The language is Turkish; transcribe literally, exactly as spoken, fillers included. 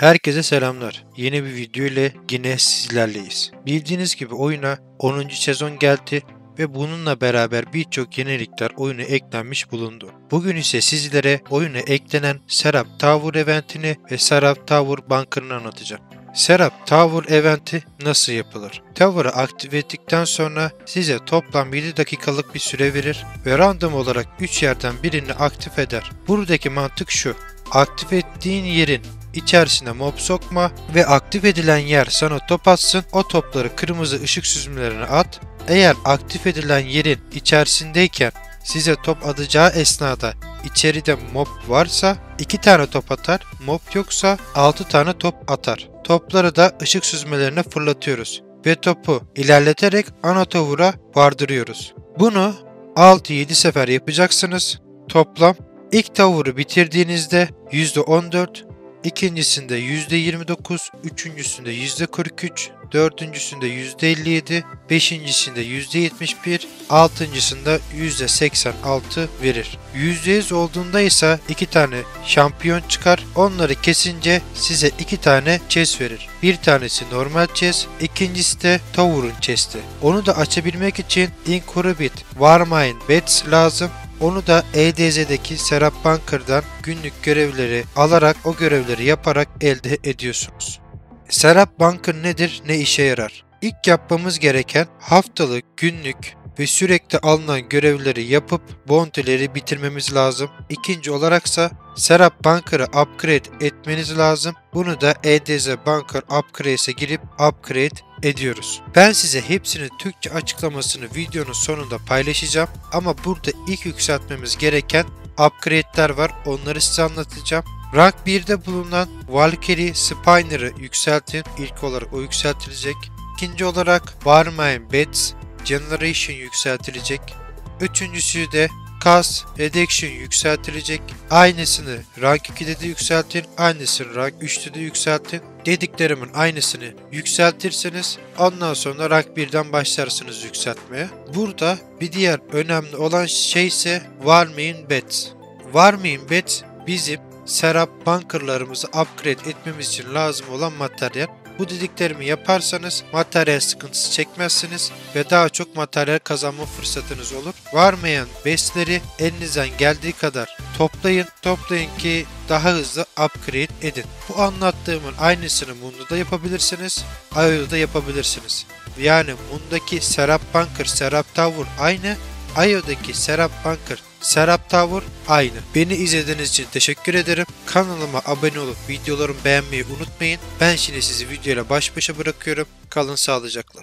Herkese selamlar. Yeni bir video ile yine sizlerleyiz. Bildiğiniz gibi oyuna onuncu sezon geldi ve bununla beraber birçok yenilikler oyuna eklenmiş bulundu. Bugün ise sizlere oyuna eklenen Serap Tower eventini ve Serap Tower Bunker'ını anlatacağım. Serap Tower eventi nasıl yapılır? Tower'ı aktive ettikten sonra size toplam yedi dakikalık bir süre verir ve random olarak üç yerden birini aktif eder. Buradaki mantık şu: aktif ettiğin yerin içerisine mob sokma ve aktif edilen yer sana top atsın, o topları kırmızı ışık süzmelerine at. Eğer aktif edilen yerin içerisindeyken size top atacağı esnada içeride mob varsa iki tane top atar, mob yoksa altı tane top atar. Topları da ışık süzmelerine fırlatıyoruz ve topu ilerleterek ana tower'a vardırıyoruz. Bunu altı yedi sefer yapacaksınız. Toplam ilk tower'ı bitirdiğinizde yüzde on dört, ikincisinde yüzde yirmi dokuz, üçüncüsünde yüzde kırk üç, dördüncüsünde yüzde elli yedi, beşincisinde yüzde yetmiş bir, altıncısında yüzde seksen altı verir. yüzde yüz olduğunda ise iki tane şampiyon çıkar. Onları kesince size iki tane chest verir. Bir tanesi normal chest, ikincisi de Tower'un chest'i. Onu da açabilmek için Incurabit Warmine Bets lazım. Onu da E D Z'deki Serap Bunker'dan günlük görevleri alarak o görevleri yaparak elde ediyorsunuz. Serap Bunker nedir, ne işe yarar? İlk yapmamız gereken haftalık, günlük ve sürekli alınan görevleri yapıp bounty'leri bitirmemiz lazım. İkinci olaraksa Serap Bunker'ı upgrade etmeniz lazım. Bunu da E D Z Bunker Upgrade'e girip upgrade ediyoruz. Ben size hepsinin Türkçe açıklamasını videonun sonunda paylaşacağım. Ama burada ilk yükseltmemiz gereken upgrade'ler var. Onları size anlatacağım. Rank birde bulunan Valkyrie Spiner'ı yükseltin. İlk olarak o yükseltilecek. İkinci olarak Warmine Bets Generation yükseltilecek. Üçüncüsü de Cast Reduction yükseltilecek. Aynısını Rank ikide de yükseltin. Aynısını Rank üçte de yükseltin. Dediklerimin aynısını yükseltirseniz ondan sonra Rank birden başlarsınız yükseltmeye. Burada bir diğer önemli olan şey ise Warmine Bets. Warmine Bets bizim Serap Bunker'larımızı upgrade etmemiz için lazım olan materyal. Bu dediklerimi yaparsanız materyal sıkıntısı çekmezsiniz ve daha çok materyal kazanma fırsatınız olur. Varmayan besleri elinizden geldiği kadar toplayın. Toplayın ki daha hızlı upgrade edin. Bu anlattığımın aynısını Mundo'da da yapabilirsiniz. I O'da da yapabilirsiniz. Yani Mundo'daki Serap Bunker, Serap Tower aynı. I O'daki Serap Bunker, Serap Tower aynı. Beni izlediğiniz için teşekkür ederim. Kanalıma abone olup videolarımı beğenmeyi unutmayın. Ben şimdi sizi videoyla baş başa bırakıyorum. Kalın sağlıcakla.